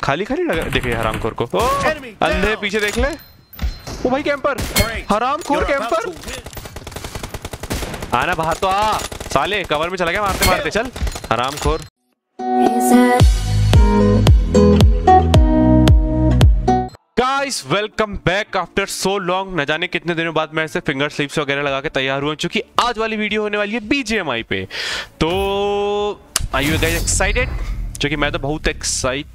खाली खाली लगा देखे हरामखोर को। ओ अंधे पीछे देख ले। ओ भाई कैंपर, हरामखोर कैंपर। आना बाहर तो आ साले, कवर में चला गया मारते मारते। चल हरामखोर। Guys welcome back after so long. न जाने कितने दिनों बाद मैं ऐसे फिंगर स्लिप्स वगैरह लगा के तैयार हुआ, क्योंकि आज वाली वीडियो होने वाली है BGMI पे। तो आर यू गाइस एक्साइटेड? क्योंकि मैं तो बहुत एक्साइटेड।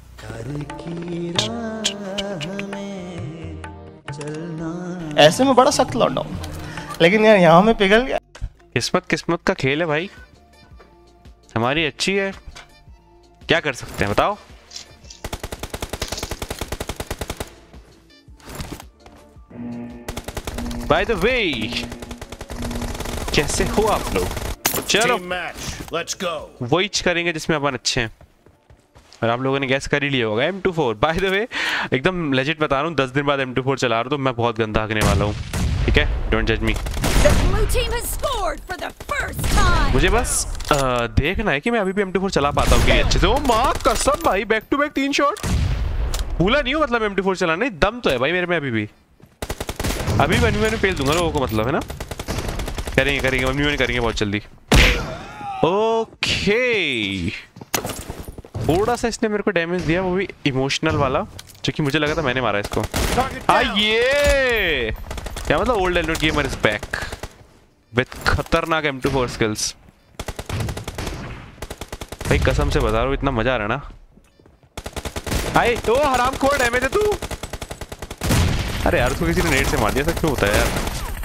ऐसे में बड़ा सख्त लौंडा हूं, लेकिन यार यहाँ में पिघल गया। किस्मत का खेल है भाई, हमारी अच्छी है, क्या कर सकते हैं बताओ। बाय द वे कैसे हो आप लोग? चलो वही करेंगे जिसमें अपन अच्छे हैं, और आप लोगों ने गैस कर ही लिया होगा। M24 बाय द वे एकदम लेजिट बता रहा हूँ, 10 दिन बाद M24 चला रहा हूँ तो मैं बहुत गंदा हकने वाला हूँ, ठीक है? डोंट जज मी। मुझे बस देखना है कि मैं अभी भी M24 चला पाता हूँ कि अच्छे से। ओ माँ कसम भाई, बैक टू बैक 3 शॉट। भूला नहीं हूँ मतलब M24 चलाने, दम तो है भाई मेरे में अभी भी। अभी मैंने पेल दूंगा लोगों को, मतलब है ना। करेंगे मम्मी करेंगे बहुत जल्दी। ओके थोड़ा सा इसने मेरे को डैमेज दिया, वो भी इमोशनल वाला, जो कि मुझे लगा था मैंने मारा इसको। ये क्या मतलब? Old elder gamer is back with खतरनाक M24 स्किल्स। भाई कसम से बता रहा हूँ, इतना मजा आ रहा है ना। आई तो हरामखोर डैमेज है तू। अरे यार उसको किसी ने नेट से मार दिया था, क्यों होता है यार?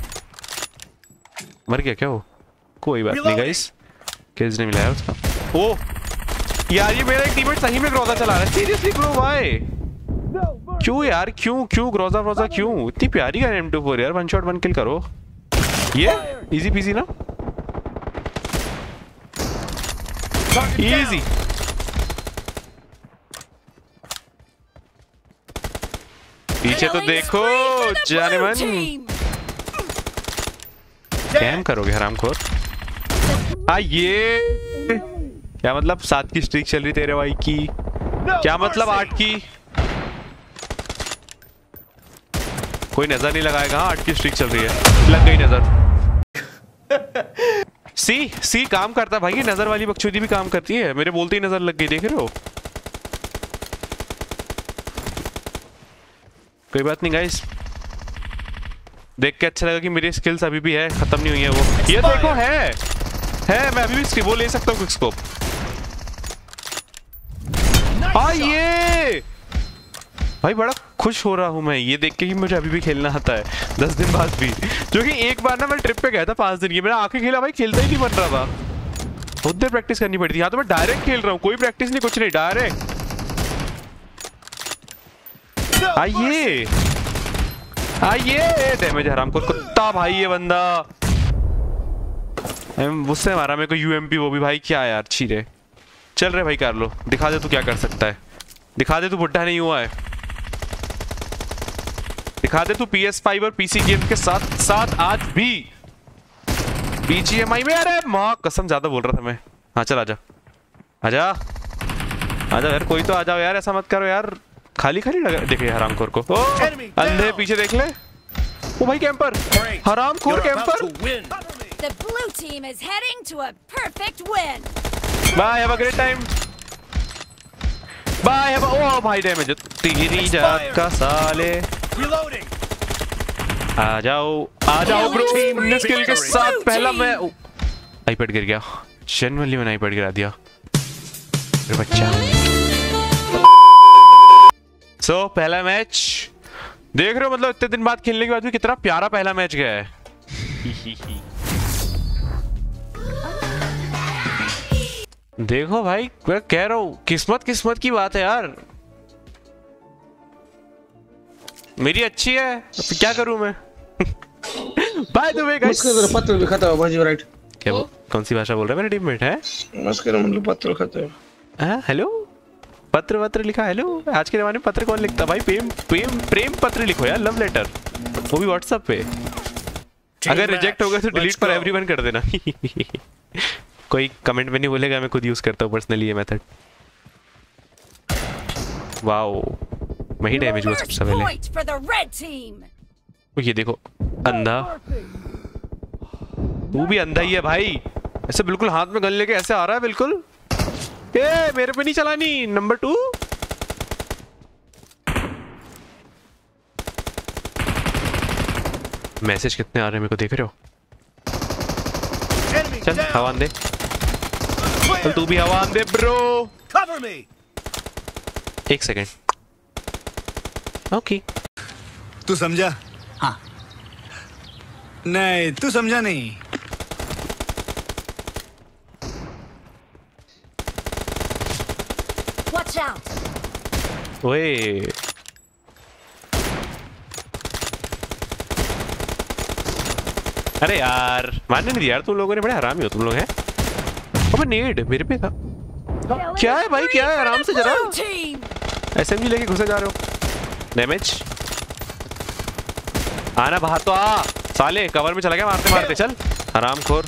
मर गया क्या वो? कोई बात नहीं गाइस, किल्स नहीं मिला यार उसका। ओ यार ये मेरा एक टीममेट सही में ग्रोजा चला रहा है। सीरियसली ब्रो भाई क्यों यार, क्यों ग्रोजा क्यों? इतनी प्यारी गन M24 यार, 1 शॉट 1 किल करो। ये इजी पीजी ना, इजी। पीछे तो देखो जाने मन, कैम करोगे हरामखोर? ये क्या मतलब 7 की स्ट्रीक चल रही तेरे भाई की? क्या मतलब 8 की? कोई नजर नहीं लगाएगा। 8 की स्ट्रीक चल रही है, लग गई नजर। सी काम करता भाई, ये नजर वाली बकचोदी भी काम करती है। मेरे बोलते ही नजर लग गई, देख रहे हो? कोई बात नहीं गाइस, देख के अच्छा लगा कि मेरी स्किल्स अभी भी है, खत्म नहीं हुई है वो। ये देखो है मैं अभी भी वो ले सकता हूँ क्विक स्कोप। ये भाई बड़ा खुश हो रहा हूँ मैं ये देख के कि मुझे अभी भी खेलना आता है 10 दिन बाद भी। जो कि एक बार ना मैं ट्रिप पे गया था 5 दिन की, मेरा आके खेला भाई, खेलता ही नहीं बन रहा था, बहुत देर प्रैक्टिस करनी पड़ी थी। यहाँ तो मैं डायरेक्ट खेल रहा हूँ, कोई प्रैक्टिस नहीं कुछ नहीं, डायरेक्ट। आइए डैमेज हरामखोर कुत्ता भाई, ये बंदा मुझसे मारा मेरे को UMP, वो भी भाई क्या यार छीरे। चल रहे भाई कर लो, दिखा दे तू क्या कर सकता है, दिखा दे तू बुढ़ा नहीं हुआ है, दिखा दे तू PS5 और PC गेम के साथ आज भी BGMI में। अरे माँ कसम ज्यादा बोल रहा था मैं। हाँ चल आजा यार, कोई तो आ जाओ यार, ऐसा मत करो यार, खाली लगा देखे हरामखोर को। ओ अंधे पीछे देख ले। ओ भाई कैंपर, हरामखोर camper. The blue team is heading to a perfect win. Bye, have a great time. Bye, have a... Oh भाई डैमेज तेरी जात का साले। आ जाओ ब्रो, स्किल के साथ पहला मैं आईपैड गिर गया, जेन्युइनली मैंने आईपैड गिरा दिया मेरे बच्चा। सो पहला मैच देख रहे हो, मतलब इतने दिन बाद खेलने के बाद भी कितना प्यारा पहला मैच गया है। देखो भाई मैं कह रहा हूँ, किस्मत की बात है यार, मेरी अच्छी है, अब क्या करूँ मैं। बाय द वे गाइस, पत्र लिखा था बाजी राइट। क्या वो कौन सी भाषा बोल रहा है मेरा टीममेट है? मतलब पत्र लिखा था। हाँ हेलो, पत्र लिखा। हेलो, आज के जमाने में पत्र कौन लिखता भाई? प्रेम पत्र लिखो यार, लव लेटर, वो भी व्हाट्सएप पे। अगर रिजेक्ट होगा तो डिलीट फॉर एवरीवन कर देना। कोई कमेंट में नहीं बोलेगा, मैं खुद यूज करता हूँ पर्सनली ये मेथड। वाओ, मैं ही डैमेज हुआ सबसे पहले। Point for the red team. ये देखो अंधा, तू भी अंधा ही है भाई, ऐसे बिल्कुल हाथ में गन लेके ऐसे आ रहा है बिल्कुल। ए मेरे पे नहीं चलानी। नंबर 2 मैसेज कितने आ रहे हैं मेरे को, देख रहे हो? चल हवा दे, चल तू भी हवा दे ब्रो। एक सेकेंड। ओके तू समझा? हाँ। नहीं तू समझा नहीं। Watch out. ओए अरे यार मारने नहीं दिया यार, तुम लोगों ने, बड़े हरामी हो तुम लोग हैं। अबे नेड मेरे पे था। क्या है भाई, क्या है? आराम से जरा, एसएमजी लेके घुसे जा रहे हो। डैमेज आना बाहर तो आ साले, कवर में चला गया मारते मारते। चल हरामखोर।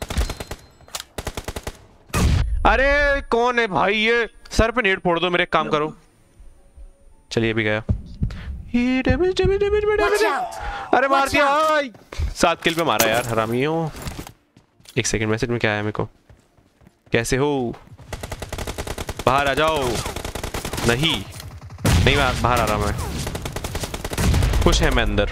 अरे कौन है भाई ये? सर पे नेट फोड़ दो मेरे, एक काम करो। चलिए भी गया। ये डैमेज डैमेज डैमेज डैमेज। अरे मार दिया भाई, 7 किल पे मारा यार, हरामी हो। एक सेकंड, मैसेज में क्या आया मेरे को? कैसे हो? बाहर आ जाओ। नहीं नहीं बाहर आ रहा मैं, खुश है मैं अंदर।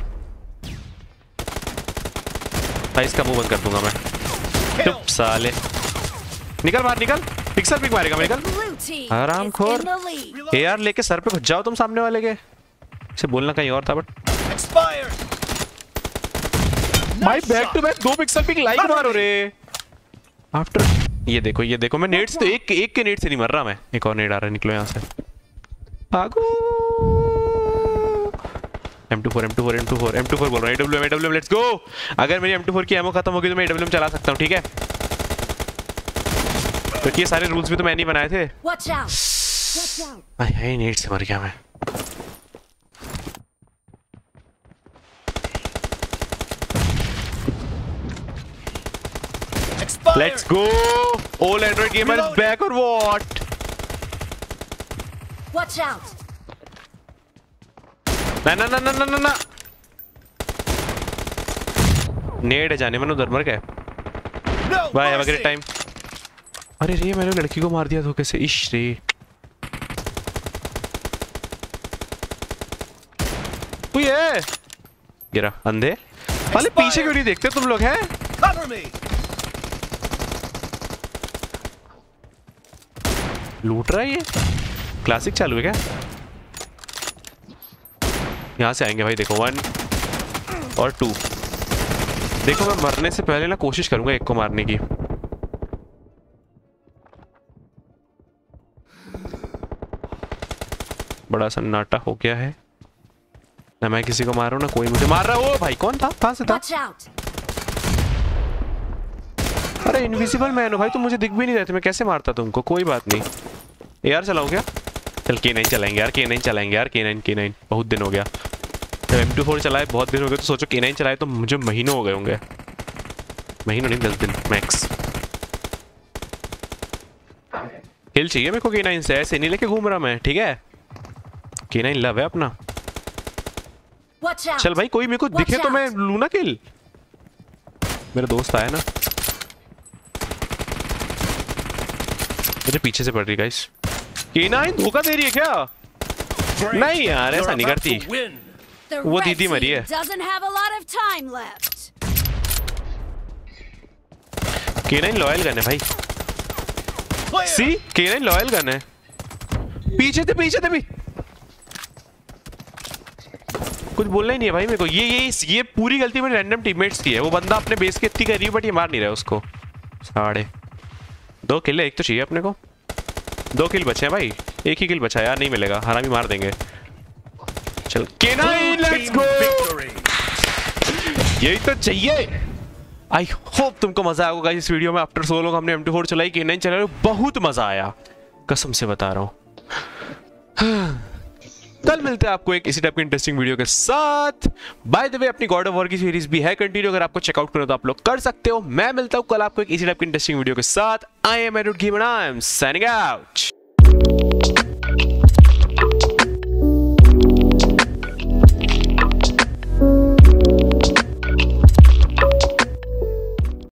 भाई इसका मुंह बंद कर दूंगा मैं। चुप साले, निकल बाहर निकल। पिक्सल पिक मारेगा, निकल हरामखोर। एआर लेके सर पे घुस जाओ तुम सामने वाले के। इसे बोलना कहीं और था बट भाई back to back 2 pixel pick like मारो रे। आफ्टर ये देखो मैं नेट से तो एक के नेट से नहीं मर रहा मैं। एक और नेट आ रहा है, निकलो यहाँ से भागो। M24 बोल रहा हूँ। AWM let's go. अगर मेरी M24 की एमो खत्म होगी तो मैं AWM चला सकता हूँ, ठीक है? तो ये सारे रूल्स भी तो मैंने ही बनाए थे। भाई नेट से मर गया मैं। Let's go. All Android gamer is back or what? Watch out. ना नेड है जाने, मैंने उधर मर गए। Bye have a great time. अरे रे मैंने लड़की को मार दिया धोखे से। इश रे ये गिरा अंधे वाले। पीछे क्यों नहीं देखते तुम लोग हैं? लूट रहा है ये। क्लासिक चालू है क्या? यहाँ से आएंगे भाई, देखो 1 और 2। देखो मैं मरने से पहले ना कोशिश करूंगा एक को मारने की। बड़ा सन्नाटा हो गया है ना, मैं किसी को मार रहा हूँ ना कोई मुझे मार रहा है। ओ भाई कौन था, कहाँ से था? अरे इनविजिबल मैन हो भाई, तुम मुझे दिख भी नहीं रहे थे, मैं कैसे मारता तुमको? कोई बात नहीं यार, चलाओ क्या? चल K9 चलाएंगे यार, K9 चलाएंगे यार। K9 बहुत दिन हो गया। जब M24 चलाए बहुत दिन हो गए, तो सोचो K9 चलाए तो मुझे महीनों हो गए होंगे। महीनों नहीं, 10 दिन मैक्स। हिल चाहिए मेरे को K9 से, ऐसे नहीं लेके घूम रहा मैं, ठीक है? K9 लव है अपना। चल भाई कोई मेरे को दिखे तो मैं लूँ ना किल। मेरा दोस्त आया ना, मुझे पीछे से पड़ रही गाइस। K9 धोखा दे रही है क्या? नहीं यार ऐसा नहीं करती, वो दीदी मरी है। K9 लॉयल गन है भाई। सी K9 लॉयल गन है। पीछे थे भी। कुछ बोलना ही नहीं है भाई मेरे को। ये पूरी गलती मेरे रैंडम टीममेट्स की है। वो बंदा अपने बेस की इतनी कर रही है बट ये मार नहीं रहा है उसको। 2.5 किल है, एक तो चाहिए अपने को। 2 किल बचे हैं भाई, एक ही किल बचा है यार, नहीं मिलेगा, हरामी मार देंगे। चल K9 लेट्स गो। यही तो चाहिए। आई होप तुमको मजा आएगा इस वीडियो में। आफ्टर सो लॉन्ग हमने M24 चलाई, K9 चलाई, बहुत मजा आया, कसम से बता रहा हूँ। कल मिलते हैं आपको एक इसी टाइप की इंटरेस्टिंग वीडियो के साथ। बाय द वे अपनी गॉड ऑफ वॉर की सीरीज भी है कंटिन्यू, अगर आपको चेकआउट करना तो आप लोग कर सकते हो। मैं मिलता हूँ कल आपको एक इसी टाइप की इंटरेस्टिंग वीडियो के साथ। I am Edward gamer, I am signing out.